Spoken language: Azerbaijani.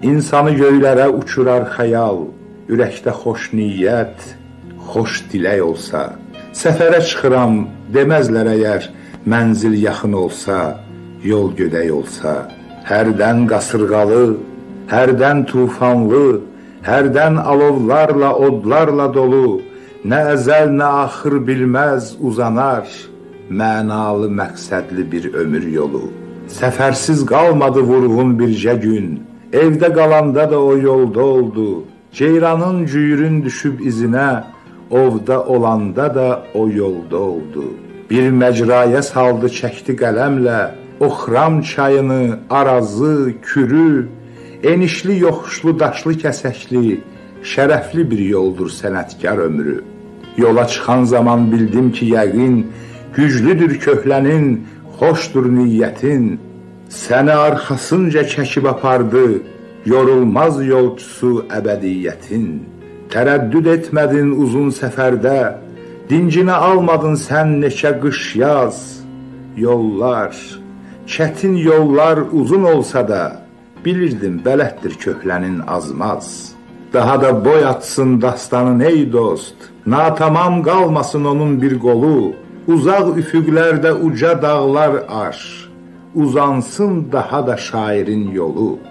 İnsanı göylərə uçurar xəyal, ürəkdə xoş niyyət, xoş dilək olsa. Səfərə çıxıram deməzlər əgər, mənzil yaxın olsa, yol gödək olsa. Hərdən qasırğalı, hərdən tufanlı, hərdən alovlarla, odlarla dolu, nə əzəl, nə axır bilməz uzanar, mənalı, məqsədli bir ömür yolu. Səfərsiz qalmadı vurğun bircə gün, evdə qalanda da o yolda oldu. Ceyranın cüyürün düşüb izinə, ovda olanda da o yolda oldu. Bir məcraya saldı çəkdi qələmlə, o Xram çayını, Arazı, Kürü, enişli, yoxuşlu, daşlı, kəsəkli, şərəfli bir yoldur sənətkar ömrü. Yola çıxan zaman bildim ki, yəqin, güclüdür köhlənin, xoşdur niyyətin. Səni arxasınca çəkib apardı, yorulmaz yolcusu əbədiyyətin. Tərəddüd etmədin uzun səfərdə, dincini almadın sən neçə qış yaz. Yollar, çətin yollar uzun olsa da, bilirdim bələddir köhlənin azmaz. Daha da boy atsın dastanın ey dost, natamam qalmasın onun bir qolu. Uzaq üfüqlərdə uca dağlar aş, uzansın daha da şairin yolu.